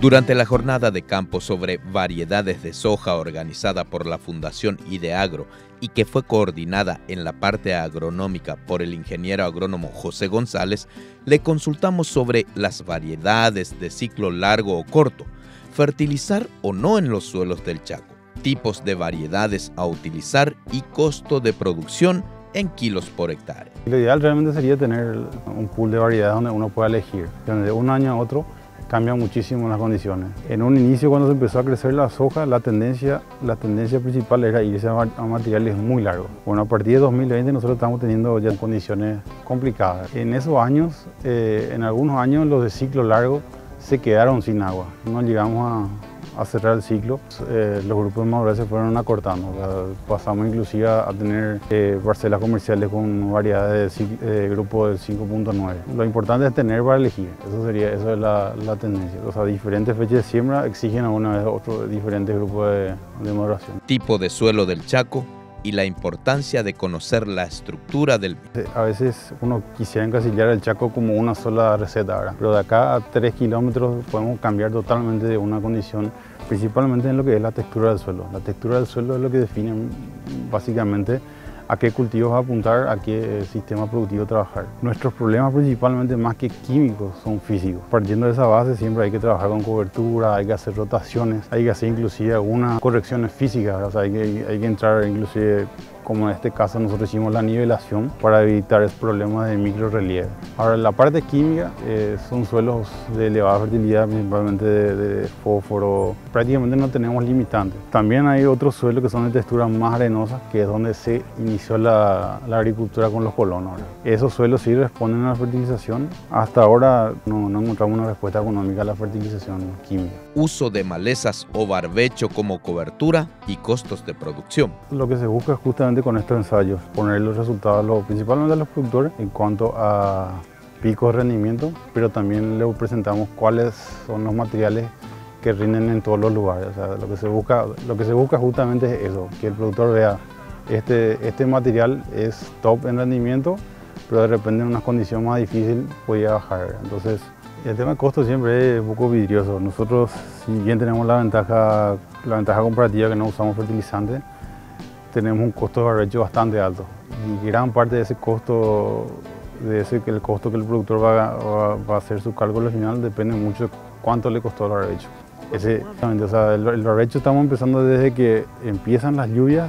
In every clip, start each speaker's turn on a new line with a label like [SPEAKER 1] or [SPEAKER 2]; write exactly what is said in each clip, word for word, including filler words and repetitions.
[SPEAKER 1] Durante la jornada de campo sobre variedades de soja organizada por la Fundación Ideagro y que fue coordinada en la parte agronómica por el ingeniero agrónomo José González, le consultamos sobre las variedades de ciclo largo o corto, fertilizar o no en los suelos del Chaco, tipos de variedades a utilizar y costo de producción en kilos por hectárea.
[SPEAKER 2] Lo ideal realmente sería tener un pool de variedades donde uno pueda elegir, donde de un año a otro cambian muchísimo las condiciones. En un inicio, cuando se empezó a crecer la soja, la tendencia, la tendencia principal era irse a materiales muy largos. Bueno, a partir de dos mil veinte nosotros estamos teniendo ya condiciones complicadas. En esos años, eh, en algunos años los de ciclo largo se quedaron sin agua. No llegamos a, a cerrar el ciclo. Eh, los grupos de madurez se fueron acortando. O sea, pasamos inclusive a tener eh, parcelas comerciales con variedades de eh, grupo del cinco punto nueve. Lo importante es tener para elegir. Eso sería, eso es la, la tendencia. O sea, diferentes fechas de siembra exigen a una vez otro diferentes grupos de, de maduración.
[SPEAKER 1] Tipo de suelo del Chaco y la importancia de conocer la estructura del...
[SPEAKER 2] A veces uno quisiera encasillar el Chaco como una sola receta, ¿verdad? Pero de acá a tres kilómetros podemos cambiar totalmente de una condición, principalmente en lo que es la textura del suelo. La textura del suelo es lo que define básicamente a qué cultivos apuntar, a qué sistema productivo trabajar. Nuestros problemas principalmente más que químicos son físicos. Partiendo de esa base siempre hay que trabajar con cobertura, hay que hacer rotaciones, hay que hacer inclusive algunas correcciones físicas, o sea, hay que, hay que entrar inclusive, como en este caso nosotros hicimos la nivelación para evitar problemas de micro relieve. Ahora la parte química eh, son suelos de elevada fertilidad, principalmente de, de fósforo, prácticamente no tenemos limitantes. También hay otros suelos que son de texturas más arenosas, que es donde se inició la, la agricultura con los colonos. Esos suelos sí responden a la fertilización. Hasta ahora no, no encontramos una respuesta económica a la fertilización química.
[SPEAKER 1] Uso de malezas o barbecho como cobertura y costos de producción.
[SPEAKER 2] Lo que se busca justamente con estos ensayos, poner los resultados los, principalmente a los productores en cuanto a picos de rendimiento, pero también les presentamos cuáles son los materiales que rinden en todos los lugares. O sea, lo que se busca, lo que se busca justamente es eso, que el productor vea este, este material es top en rendimiento, pero de repente en una condición más difícil podía bajar. Entonces, el tema de costo siempre es un poco vidrioso. Nosotros, si bien tenemos la ventaja, la ventaja comparativa que no usamos fertilizantes, tenemos un costo de barbecho bastante alto y gran parte de ese costo, de ese el costo que el productor va, va, va a hacer su cálculo final depende mucho de cuánto le costó el barbecho. Ese, o sea, el, el barbecho estamos empezando desde que empiezan las lluvias,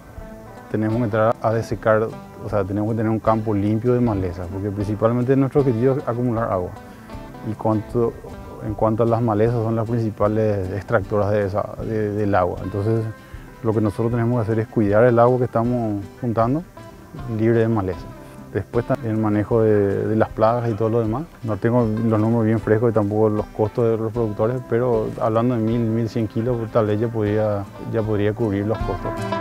[SPEAKER 2] tenemos que entrar a desecar, o sea, tenemos que tener un campo limpio de malezas, porque principalmente nuestro objetivo es acumular agua. Y cuanto, en cuanto a las malezas son las principales extractoras de esa, de, del agua. Entonces, lo que nosotros tenemos que hacer es cuidar el agua que estamos juntando libre de maleza. Después el manejo de, de las plagas y todo lo demás. No tengo los números bien frescos y tampoco los costos de los productores, pero hablando de mil, mil cien kilos, tal vez ya podría, ya podría cubrir los costos.